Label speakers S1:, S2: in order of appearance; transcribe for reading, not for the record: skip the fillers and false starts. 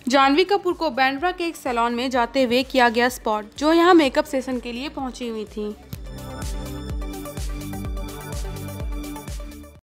S1: जानवी कपूर को बांद्रा के एक सैलून में जाते हुए किया गया स्पॉट, जो यहां मेकअप सेशन के लिए पहुंची हुई थी।